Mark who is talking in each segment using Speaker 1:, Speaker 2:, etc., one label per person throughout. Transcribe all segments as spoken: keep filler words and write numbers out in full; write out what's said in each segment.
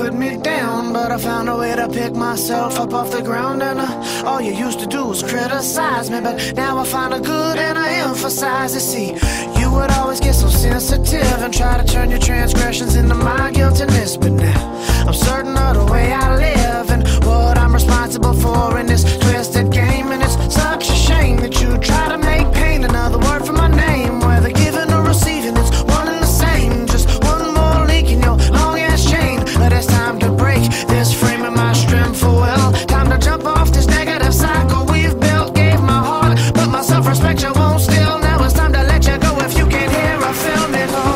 Speaker 1: put me down, but I found a way to pick myself up off the ground. And uh, all you used to do was criticize me, but now I find a good and I emphasize it. See, you would always get so sensitive and try to turn your transgressions into my guiltiness, but now I'm certain of the way I live and what I'm responsible for in this twisted game. And it's such a shame that you try to make pain another word for my name. Whether giving or receiving, it's one and the same. Just one more link in your long ass chain. But it's time to break this frame of my strength for well. Time to jump off this negative cycle we've built. Gave my heart, but my self-respect you won't steal. Now it's time to let you go. If you can't hear or feel me, go.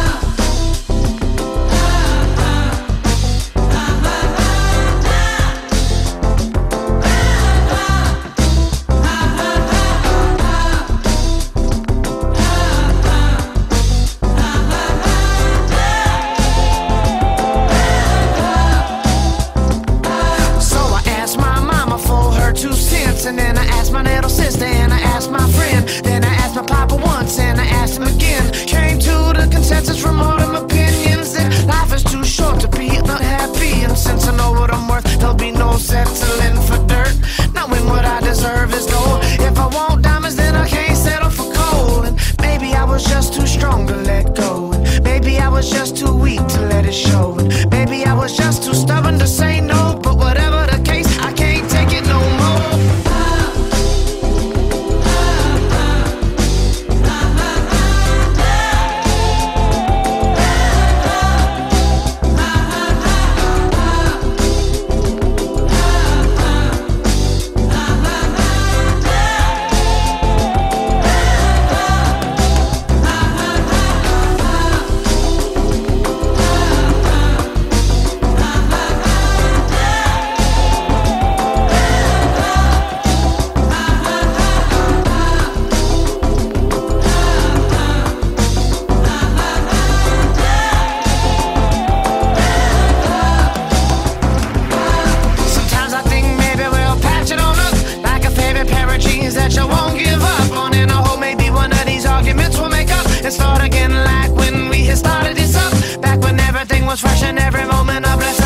Speaker 1: And then I asked my little sister, and I asked my friend. Then I asked my papa once, and I asked him again. Came to the consensus from all them opinions that life is too short to be not happy. And since I know what I'm worth, there'll be no settling for dirt. Knowing what I deserve is gold. If I want diamonds, then I can't settle for coal. And maybe I was just too strong to let go. And maybe I was just too weak to let it show. And maybe I was just too stubborn to say no. But whatever the case, I can't take it no more. That you won't give up on, and I hope maybe one of these arguments will make up and start again like when we had started this up. Back when everything was fresh and every moment a blessing.